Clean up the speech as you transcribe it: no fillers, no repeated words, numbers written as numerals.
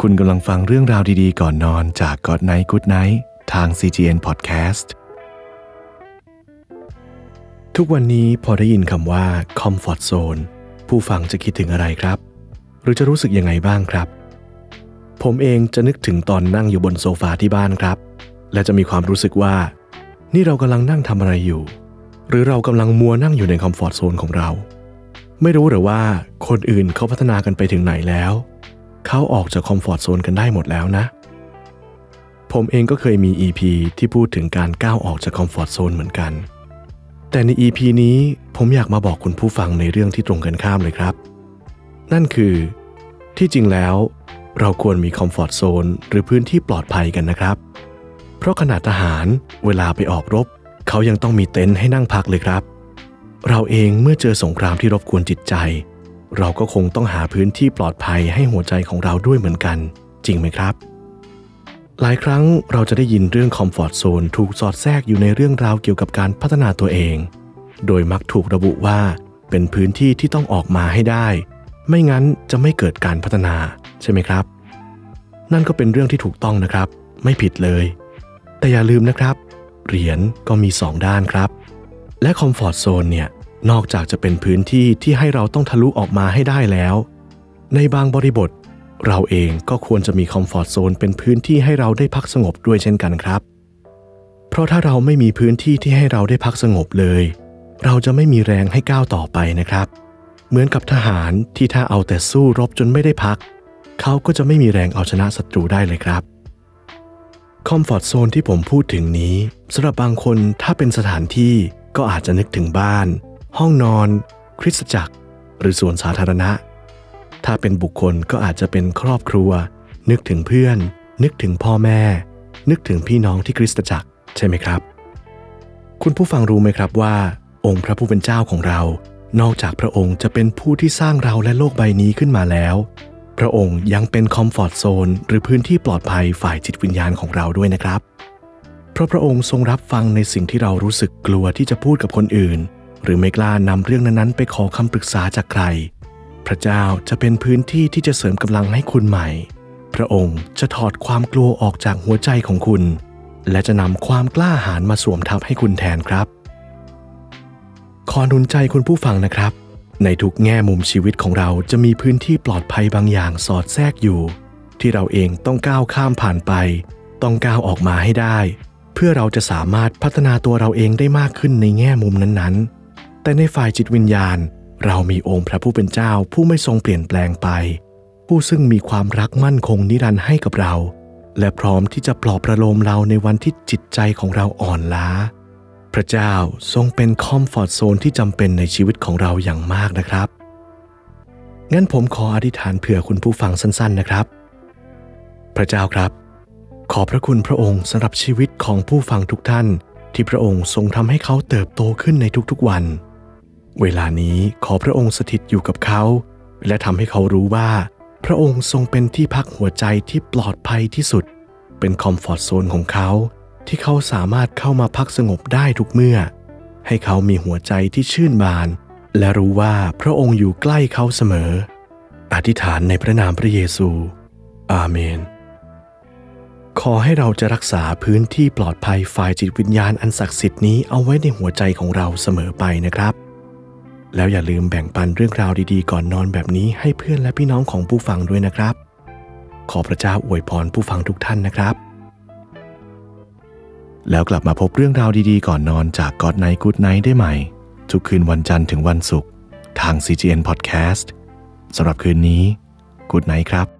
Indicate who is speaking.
Speaker 1: คุณกำลังฟังเรื่องราวดีๆก่อนนอนจาก God Night Good Night ทาง CGN Podcast ทุกวันนี้พอได้ยินคำว่า Comfort Zone ผู้ฟังจะคิดถึงอะไรครับหรือจะรู้สึกยังไงบ้างครับผมเองจะนึกถึงตอนนั่งอยู่บนโซฟาที่บ้านครับและจะมีความรู้สึกว่านี่เรากำลังนั่งทำอะไรอยู่หรือเรากำลังมัวนั่งอยู่ใน Comfort Zone ของเราไม่รู้หรือว่าคนอื่นเขาพัฒนากันไปถึงไหนแล้วเขาออกจากคอมฟอร์ตโซนกันได้หมดแล้วนะผมเองก็เคยมี EP ที่พูดถึงการก้าวออกจากคอมฟอร์ตโซนเหมือนกันแต่ใน EP นี้ผมอยากมาบอกคุณผู้ฟังในเรื่องที่ตรงกันข้ามเลยครับนั่นคือที่จริงแล้วเราควรมีคอมฟอร์ตโซนหรือพื้นที่ปลอดภัยกันนะครับเพราะขณะทหารเวลาไปออกรบเขายังต้องมีเต็นท์ให้นั่งพักเลยครับเราเองเมื่อเจอสงครามที่รบกวนจิตใจเราก็คงต้องหาพื้นที่ปลอดภัยให้หัวใจของเราด้วยเหมือนกันจริงไหมครับหลายครั้งเราจะได้ยินเรื่องคอมฟอร์ตโซนถูกสอดแทรกอยู่ในเรื่องราวเกี่ยวกับการพัฒนาตัวเองโดยมักถูกระบุว่าเป็นพื้นที่ที่ต้องออกมาให้ได้ไม่งั้นจะไม่เกิดการพัฒนาใช่ไหมครับนั่นก็เป็นเรื่องที่ถูกต้องนะครับไม่ผิดเลยแต่อย่าลืมนะครับเหรียญก็มี2ด้านครับและคอมฟอร์ตโซนเนี่ยนอกจากจะเป็นพื้นที่ที่ให้เราต้องทะลุออกมาให้ได้แล้วในบางบริบทเราเองก็ควรจะมีคอมฟอร์ตโซนเป็นพื้นที่ให้เราได้พักสงบด้วยเช่นกันครับเพราะถ้าเราไม่มีพื้นที่ที่ให้เราได้พักสงบเลยเราจะไม่มีแรงให้ก้าวต่อไปนะครับเหมือนกับทหารที่ถ้าเอาแต่สู้รบจนไม่ได้พักเขาก็จะไม่มีแรงเอาชนะศัตรูได้เลยครับคอมฟอร์ตโซนที่ผมพูดถึงนี้สำหรับบางคนถ้าเป็นสถานที่ก็อาจจะนึกถึงบ้านห้องนอนคริสตจักรหรือสวนสาธารณะถ้าเป็นบุคคลก็อาจจะเป็นครอบครัวนึกถึงเพื่อนนึกถึงพ่อแม่นึกถึงพี่น้องที่คริสตจักรใช่ไหมครับคุณผู้ฟังรู้ไหมครับว่าองค์พระผู้เป็นเจ้าของเรานอกจากพระองค์จะเป็นผู้ที่สร้างเราและโลกใบนี้ขึ้นมาแล้วพระองค์ยังเป็นคอมฟอร์ตโซนหรือพื้นที่ปลอดภัยฝ่ายจิตวิญญาณของเราด้วยนะครับเพราะพระองค์ทรงรับฟังในสิ่งที่เรารู้สึกกลัวที่จะพูดกับคนอื่นหรือไม่กล้านำเรื่องนั้นๆไปขอคำปรึกษาจากใครพระเจ้าจะเป็นพื้นที่ที่จะเสริมกำลังให้คุณใหม่พระองค์จะถอดความกลัวออกจากหัวใจของคุณและจะนำความกล้าหาญมาสวมทับให้คุณแทนครับขอหนุนใจคุณผู้ฟังนะครับในทุกแง่มุมชีวิตของเราจะมีพื้นที่ปลอดภัยบางอย่างสอดแทรกอยู่ที่เราเองต้องก้าวข้ามผ่านไปต้องก้าวออกมาให้ได้เพื่อเราจะสามารถพัฒนาตัวเราเองได้มากขึ้นในแง่มุมนั้นๆแต่ในฝ่ายจิตวิญญาณเรามีองค์พระผู้เป็นเจ้าผู้ไม่ทรงเปลี่ยนแปลงไปผู้ซึ่งมีความรักมั่นคงนิรันดร์ให้กับเราและพร้อมที่จะปลอบประโลมเราในวันที่จิตใจของเราอ่อนล้าพระเจ้าทรงเป็นคอมฟอร์ตโซนที่จำเป็นในชีวิตของเราอย่างมากนะครับงั้นผมขออธิษฐานเผื่อคุณผู้ฟังสั้นๆนะครับพระเจ้าครับขอบพระคุณพระองค์สำหรับชีวิตของผู้ฟังทุกท่านที่พระองค์ทรงทำให้เขาเติบโตขึ้นในทุกๆวันเวลานี้ขอพระองค์สถิตอยู่กับเขาและทำให้เขารู้ว่าพระองค์ทรงเป็นที่พักหัวใจที่ปลอดภัยที่สุดเป็นคอมฟอร์ตโซนของเขาที่เขาสามารถเข้ามาพักสงบได้ทุกเมื่อให้เขามีหัวใจที่ชื่นบานและรู้ว่าพระองค์อยู่ใกล้เขาเสมออธิษฐานในพระนามพระเยซูอาเมนขอให้เราจะรักษาพื้นที่ปลอดภัยฝ่ายจิตวิญญาณอันศักดิ์สิทธิ์นี้เอาไว้ในหัวใจของเราเสมอไปนะครับแล้วอย่าลืมแบ่งปันเรื่องราวดีๆก่อนนอนแบบนี้ให้เพื่อนและพี่น้องของผู้ฟังด้วยนะครับขอพระเจ้าอวยพรผู้ฟังทุกท่านนะครับแล้วกลับมาพบเรื่องราวดีๆก่อนนอนจาก God Night Good Night ได้ใหม่ทุกคืนวันจันทร์ถึงวันศุกร์ทาง CGN Podcast สำหรับคืนนี้ Good Night ครับ